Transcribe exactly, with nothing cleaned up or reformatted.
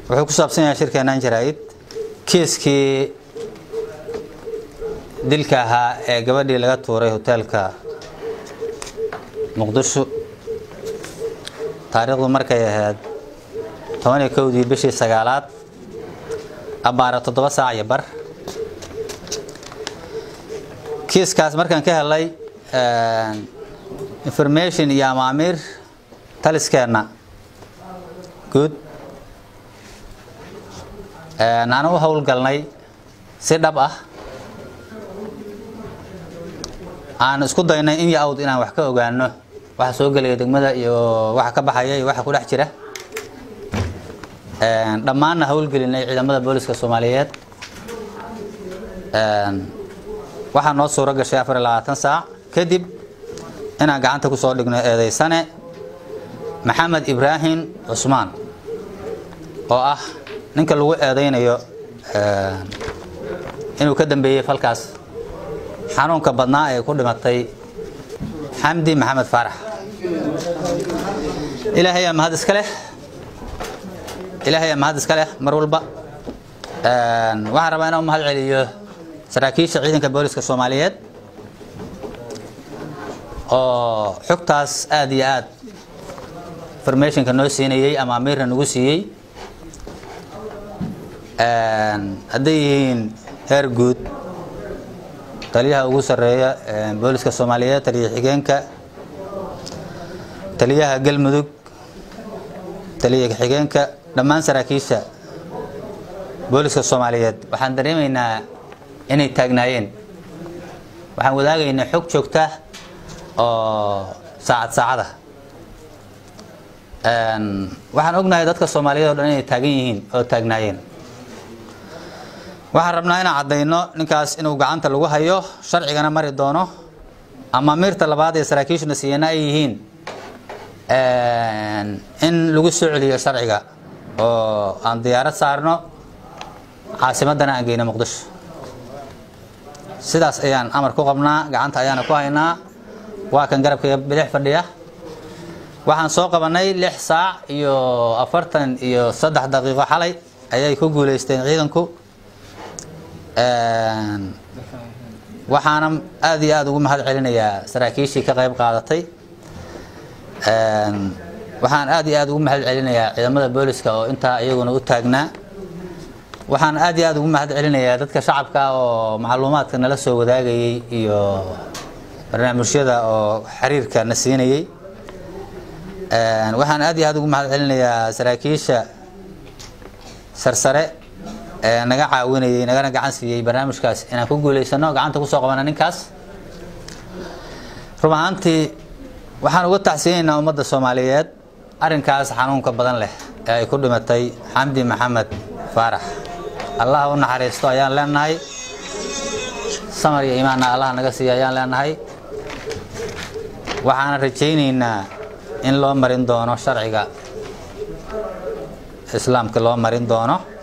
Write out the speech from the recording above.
wuxuu ku saabsan yahay shirkeenan jaraa'id kiiskii dilka ahaa ee gabadhii laga tuuray hoteelka Muqdisho taariikhdu markay ahayd toban iyo kow bishii sagaalaad abaara toddoba saac iyo bar kiiskaas markaan ka helay information iyo amaamir taliskeena good naanu hawl galnay si dhab ah aan isku daynay in yaawd inaan wax ka ogaano waxa soo galay degmada iyo waxa ka baxaya iyo waxa ku dhex jira een dhamaan hawl gelinay ciidamada booliska Soomaaliyeed een waxa noo soo ragashay afar iyo labaatan saac kadib inaan gacanta ku soo dhigno eedeysane Maxamed Ibrahim Usman oo ah ninka lagu eedeynayo ee inuu ka dambeeyay falkaas xanuunka badnaa ee ku dhimatay Xamdi Maxamed Faarax Ilaahay ma had iska leh Ilaahay ma had iska leh mar walba een waxaan rabaa inaan mahad celiyo saraakiisha ciidanka booliska Soomaaliyeed oo xogtaas aad iyo aad information ka noo siinayay ama amirna nagu siiyay een haddii heer guud taliyaha ugu sareeya booliska Soomaaliyeed taliyaha xigeenka taliyaha galmudug taliyaha xigeenka dhamaan saraakiisha booliska Soomaaliyeed waxaan dareemaynaa inay taagnaayeen waxaan wadaagaynaa xog joogta oo saacad saacada een waxaan ognahay dadka Soomaaliyeed oo dhan inay taagan yihiin oo taagnaayeen waxaan rabnaa inaan cadeyno ninkaas inuu gacanta lagu hayo sharcigana mari doono ama amirta labaad ee saraakiishna siiyana ay yihiin een in lagu soo celiyo sharciga oo aan diyaarad saarno caasimadana aan geeyno Muqdisho sidaas ayaan amar ku qabnaa gacanta ayaan ku haynaa waa kan garabka bidix fadhiya waxaan soo qabanay lix saac iyo afartan iyo saddex daqiiqo xalay ayay ku guuleysteen ciidanku een waxaana aad iyo aad ugu mahad celinayaa saraakiishii ka qayb qaadatay een waxaan aad iyo aad ugu mahad celinayaa ciidamada booliska oo inta iyaguna u taagnaa waxaan aad iyo aad ugu mahad celinayaa dadka shacabka oo macluumaadka nala soo wadaagayay iyo barnaamijyada oo xiriirka na siinayay een waxaan aad iyo aad ugu mahad celinayaa saraakiisha sarsare ee naga caawinayay naga gacan siiyay barnaamijkaas inaan ku guuleysano gacanta ku soo qabana ninkaas rumaantii waxaan uga taxsiinaynaa ummadda Soomaaliyeed arinkaas xanuunka badan leh ee ay ku dhimatay Xamdi Maxamed Faarax Allah u naxariisto ayaan leenahay samar iyo iimaan Allah naga siiyo ayaan leenahay waxaan rajaynaynaa in loo marin doono sharciga islaamka loo marin doono